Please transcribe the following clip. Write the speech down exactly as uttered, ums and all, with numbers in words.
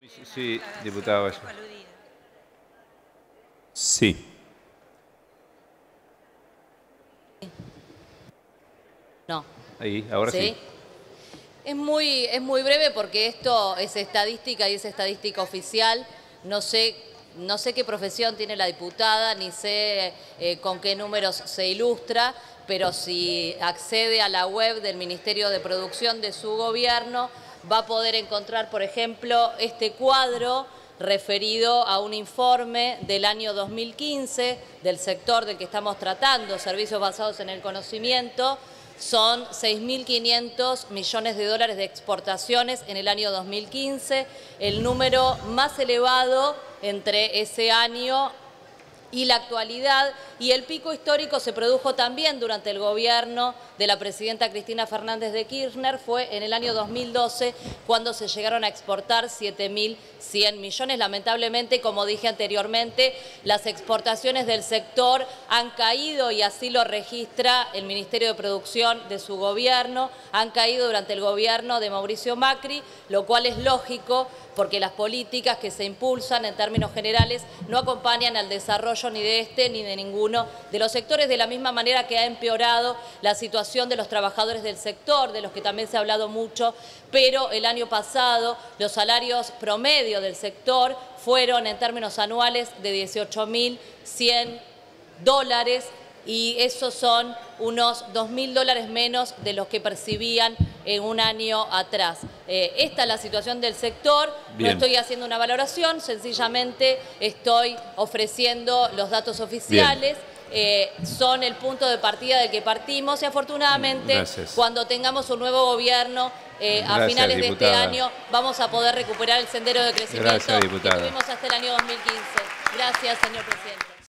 Sí, diputado Valle. Sí. No. Ahí, ahora sí. ¿Sí? Es muy, es muy breve porque esto es estadística y es estadística oficial. No sé, no sé qué profesión tiene la diputada, ni sé eh, con qué números se ilustra, pero si accede a la web del Ministerio de Producción de su gobierno, va a poder encontrar, por ejemplo, este cuadro referido a un informe del año dos mil quince del sector del que estamos tratando, servicios basados en el conocimiento. Son seis mil quinientos millones de dólares de exportaciones en el año dos mil quince, el número más elevado entre ese año y la actualidad, y el pico histórico se produjo también durante el gobierno de la presidenta Cristina Fernández de Kirchner. Fue en el año dos mil doce cuando se llegaron a exportar siete mil cien millones. Lamentablemente, como dije anteriormente, las exportaciones del sector han caído, y así lo registra el Ministerio de Producción de su gobierno, han caído durante el gobierno de Mauricio Macri, lo cual es lógico porque las políticas que se impulsan en términos generales no acompañan al desarrollo ni de este ni de ninguno de los sectores, de la misma manera que ha empeorado la situación de los trabajadores del sector, de los que también se ha hablado mucho, pero el año pasado los salarios promedio del sector fueron en términos anuales de dieciocho mil cien dólares, y esos son unos dos mil dólares menos de los que percibían en un año atrás. Eh, esta es la situación del sector. Bien. No estoy haciendo una valoración, sencillamente estoy ofreciendo los datos oficiales. Eh, son el punto de partida del que partimos, y afortunadamente Gracias. cuando tengamos un nuevo gobierno eh, a Gracias, finales de diputada. este año vamos a poder recuperar el sendero de crecimiento Gracias, que diputada. tuvimos hasta el año dos mil quince. Gracias, señor presidente.